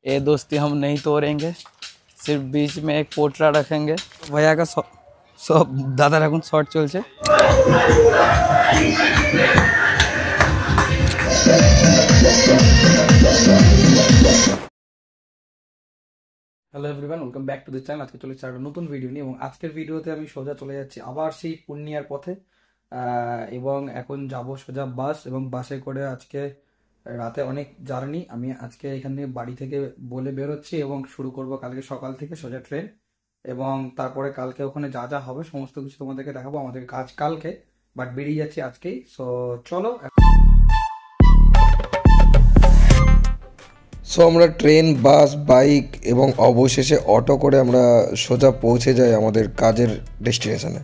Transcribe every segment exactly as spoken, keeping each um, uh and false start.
ये दोस्ती हम नहीं तोड़ेंगे, सिर्फ बीच में एक पोटला रखेंगे। भैया का सब दादार এখন শর্ট চলছে। Hello everyone, welcome back to the channel. আজকে চলে একটা নতুন ভিডিও নিয়ে এবং আজকের ভিডিওতে আমি সোজা চলে যাচ্ছি আবার সেই পূর্ণিয়ার পথে এবং এখন যাব সোজা বাস এবং বাসে করে আজকে রাতে অনেক জার্নি। আমি আজকে এখান থেকে বাড়ি থেকে বলে বেরোচ্ছি এবং শুরু করব কালকে সকাল থেকে সোজা ট্রেন এবং তারপরে কালকে ওখানে যা যা হবে সমস্ত কিছু তোমাদেরকে দেখাবো। আমাদের কাজ কালকে, বাট বেরিয়ে যাচ্ছি আজকেই। সো চলো। সো আমরা ট্রেন, বাস, বাইক এবং অবশেষে অটো করে আমরা সোজা পৌঁছে যাই আমাদের কাজের ডেস্টিনেশনে।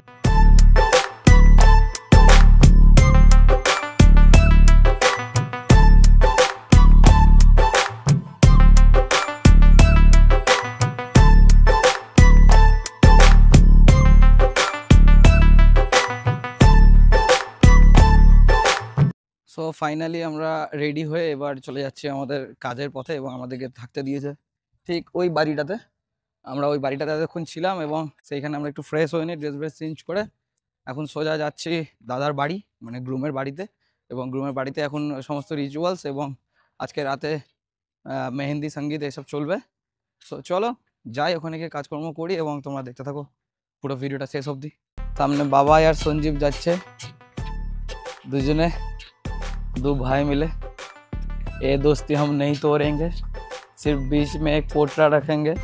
সো ফাইনালি আমরা রেডি হয়ে এবার চলে যাচ্ছি আমাদের কাজের পথে এবং আমাদেরকে থাকতে দিয়েছে ঠিক ওই বাড়িটাতে। আমরা ওই বাড়িটাতে এতক্ষণ ছিলাম এবং সেইখানে আমরা একটু ফ্রেশ হয়ে নিই, ড্রেস ফ্রেস চেঞ্জ করে এখন সোজা যাচ্ছি দাদার বাড়ি, মানে গ্রুমের বাড়িতে। এবং গ্রুমের বাড়িতে এখন সমস্ত রিচুয়ালস এবং আজকে রাতে মেহেন্দি সঙ্গীত এসব চলবে। সো চলো যাই, ওখানে গিয়ে কাজকর্ম করি এবং তোমরা দেখতে থাকো পুরো ভিডিওটা শেষ অবধি। সামনে বাবা আর সঞ্জীব যাচ্ছে, দুজনে दो भाई मिले। ये दोस्ती हम नहीं तोड़ेंगे, सिर्फ बीच में एक पोटला रखेंगे।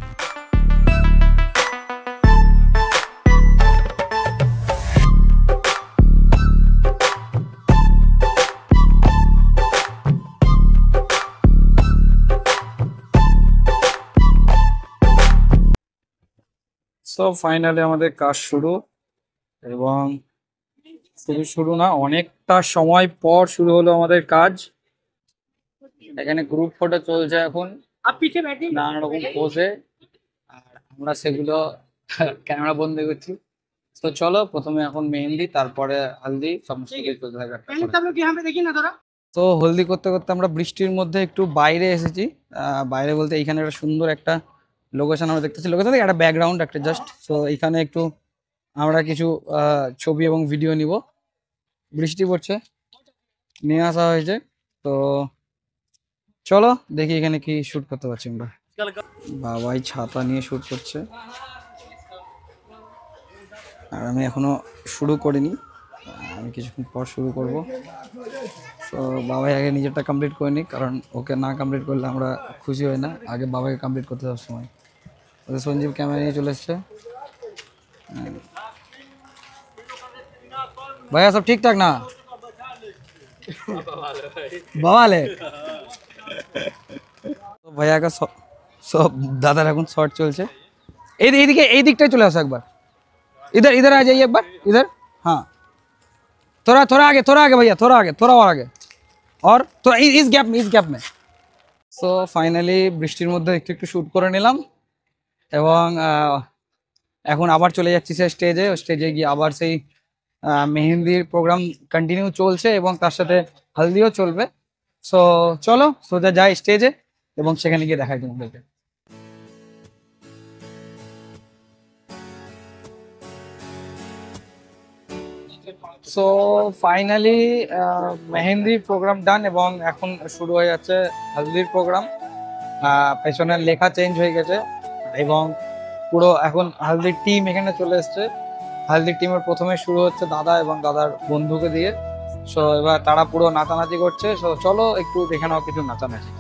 সো ফাইনালি আমাদের কাজ শুরু এবং শুরু শুরু না অনেকটা সময় পর শুরু হলো আমাদের কাজ। এখানে গ্রুপ ফটো চলছে এখন নানা রকম পোজে, আর আমরা সেগুলো ক্যামেরা বন্দি করছি। তো চলো প্রথমে এখন মেহেন্দি, তারপরে হলদি, সমস্ত কিছু চলতে থাকবে। তো হলদি করতে করতে আমরা বৃষ্টির মধ্যে একটু বাইরে এসেছি। বাইরে বলতে এইখানে একটা সুন্দর একটা লোকেশন আমরা দেখতেছি, লোকেশন থেকে একটা ব্যাকগ্রাউন্ড একটা জাস্ট। তো এইখানে একটু আমরা কিছু ছবি এবং ভিডিও নিব। বৃষ্টি পড়ছে, নিয়ে আসা হয়েছে। তো চলো দেখি এখানে কি শুট করতে পারছি আমরা। বাবাই ছাতা নিয়ে শুট করছে আর আমি এখনো শুরু করিনি, আমি কিছুক্ষণ পর শুরু করব। তো বাবাই আগে নিজেরটা কমপ্লিট করে নিই, কারণ ওকে না কমপ্লিট করলে আমরা খুশি হই না। আগে বাবাকে কমপ্লিট করতে সব সময়। ওদের সঞ্জীব ক্যামেরা নিয়ে চলে এসছে। भैया सब ठीक ठाक ना? बवाल है। तो भैया का सब दादार এখন শর্ট চলছে। এই এইদিকে এই দিকটাই চলে আসো একবার, इधर इधर आ जाइए एक बार इधर। हाँ थोड़ा थोड़ा आगे, थोड़ा आगे भैया, थोड़ा आगे, थोड़ा और आगे, और तो इस गैप में, इस गैप में। सो ফাইনালি বৃষ্টির মধ্যে একটু একটু শুট করে নিলাম এবং এখন আবার চলে যাচ্ছি সেই স্টেজে। স্টেজে গিয়ে আবার সেই মেহেন্দির প্রোগ্রাম কন্টিনিউ চলছে এবং তার সাথে হলদিও চলবে। সো চলো সোজা যাই স্টেজে এবং সেখানে গিয়ে দেখাই তোমাদেরকে। সো ফাইনালি মেহেন্দির প্রোগ্রাম ডান এবং এখন শুরু হয়ে যাচ্ছে হলদির প্রোগ্রাম। পেছনের লেখা চেঞ্জ হয়ে গেছে এবং পুরো এখন হলদির টিম এখানে চলে এসছে। হলদির টিমের প্রথমে শুরু হচ্ছে দাদা এবং দাদার বন্ধুকে দিয়ে। সো এবার তারা পুরো নাচানাচি করছে। সো চলো একটু দেখে নাও কিছু নাচানাচি।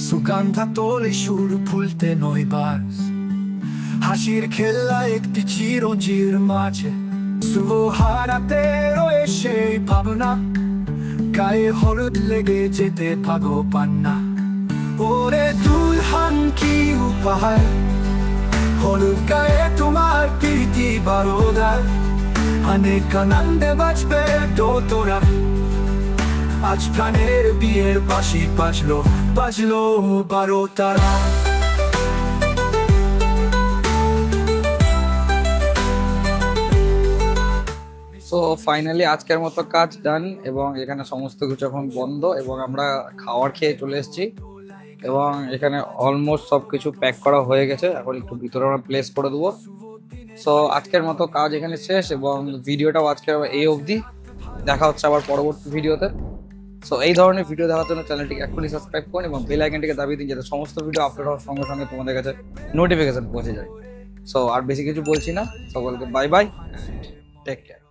সুগন্ধা তোলে সুর ফুলতে নয় বাস, হাসির খেলা একটি চিরঞ্জির মাঝে, শুভ হারাতে রয়ে সেই ভাবনা, গায়ে হলুদ লেগে যেতে ভাগো পান্না। ওরে দুলহান কি উপহার, হলুদ গায়ে তোমার প্রীতি বারোদার, অনেক আনন্দে বাজবে দোতরা, আজ প্রাণের বিয়ের বাঁশি বাজলো, বাজলো বারো তারা। সো ফাইনালি আজকের মতো কাজ ডান, এবং এখানে সমস্ত কিছু এখন বন্ধ এবং আমরা খাওয়ার খেয়ে চলে এসেছি এবং এখানে অলমোস্ট সব কিছু প্যাক করা হয়ে গেছে। এখন একটু ভিতরে আমরা প্লেস করে দেবো। সো আজকের মতো কাজ এখানে শেষ এবং ভিডিওটাও আজকের এই অবধি। দেখা হচ্ছে আবার পরবর্তী ভিডিওতে। সো এই ধরনের ভিডিও দেখার জন্য চ্যানেলটিকে এখনই সাবস্ক্রাইব করুন এবং বেল আইকনটিকে দাবিয়ে দিন, যাতে সমস্ত ভিডিও আপলোড হওয়ার সঙ্গে সঙ্গে তোমাদের কাছে নোটিফিকেশন পৌঁছে যায়। সো আর বেশি কিছু বলছি না, সকলকে বাই বাই, টেক কেয়ার।